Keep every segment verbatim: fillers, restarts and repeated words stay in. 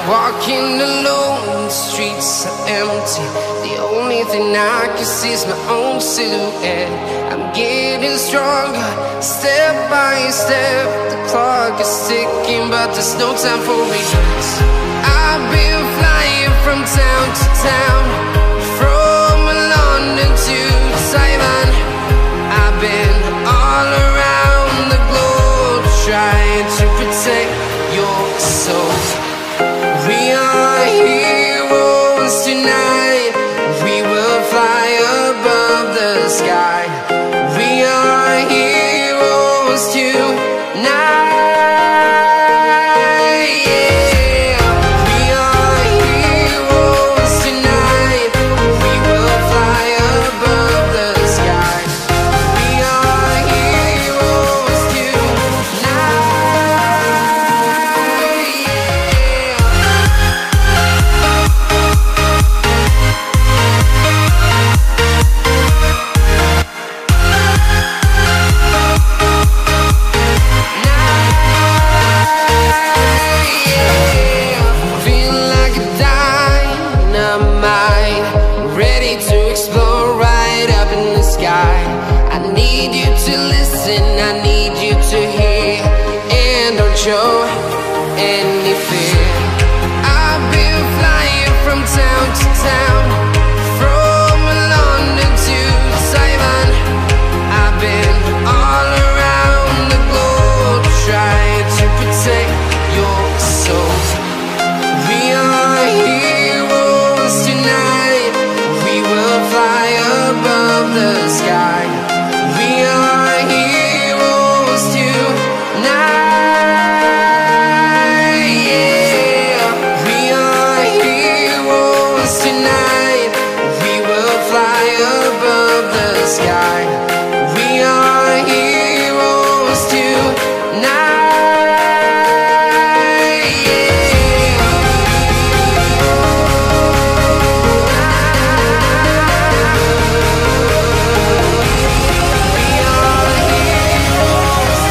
Walking alone, the streets are empty. The only thing I can see is my own silhouette. I'm getting stronger, step by step. The clock is ticking, but there's no time for regrets. I've been flying from town to town, from London to Taiwan. I've been all around the globe, trying to protect your soul. We are heroes tonight. We will fly above the sky. We are heroes tonight. Yeah. We are heroes tonight. We will fly above the sky. We are heroes tonight. Show any fear. I've been flying from town to town, from London to Taiwan. I've been all around the globe, trying to protect your soul. We are heroes tonight. We will fly above the sky. We are heroes tonight. Sky. We are heroes tonight. Yeah. We are heroes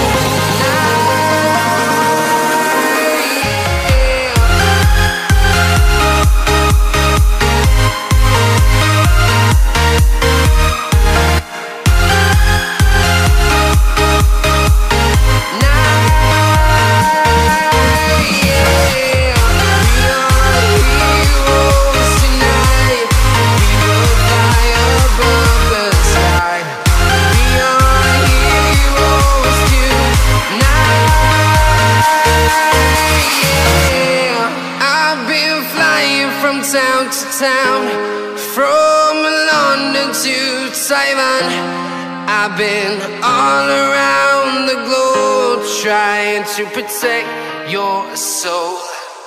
town to town, from London to Taiwan. I've been all around the globe, trying to protect your soul.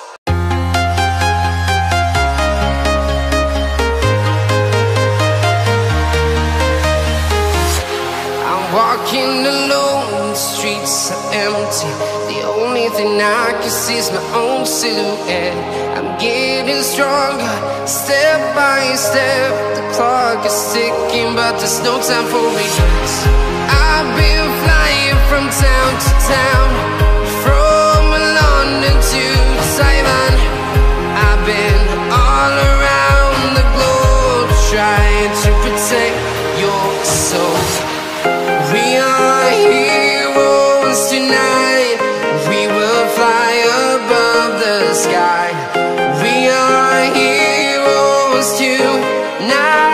I'm walking alone, the streets are empty. The only thing I can see is my own silhouette. I'm getting stronger, step by step. The clock is ticking, but there's no time for regrets. I've been flying from town to town, from London to Taiwan. I've been all around the globe, trying to protect your soul. We are heroes tonight. We will fly above the sky. We are heroes tonight.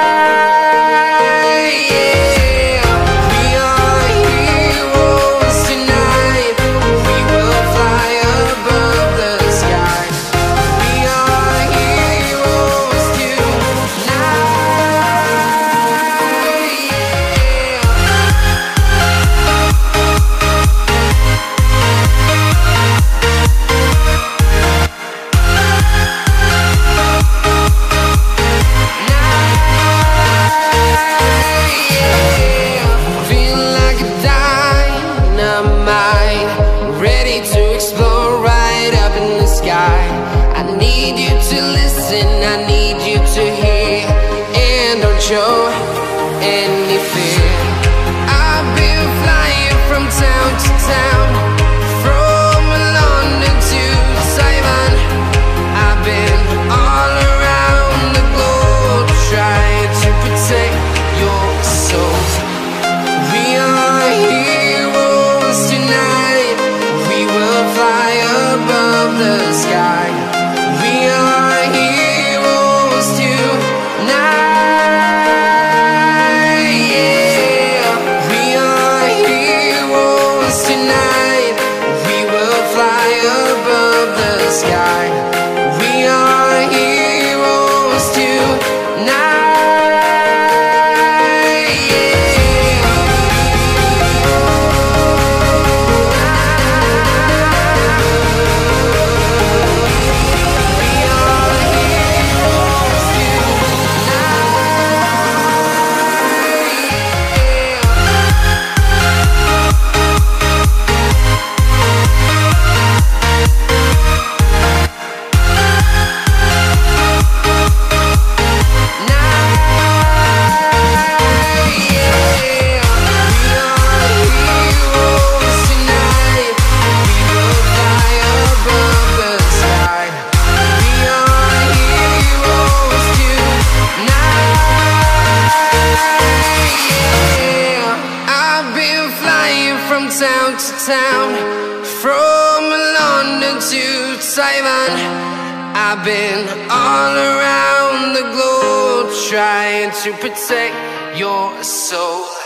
Yeah. We are heroes tonight. We will fly above the sky. We are heroes tonight. I need you to listen, I need you to hear, and don't show any fear. I've been flying from town to town, from London to Taiwan. town, from London to Taiwan. I've been all around the globe trying to protect your soul.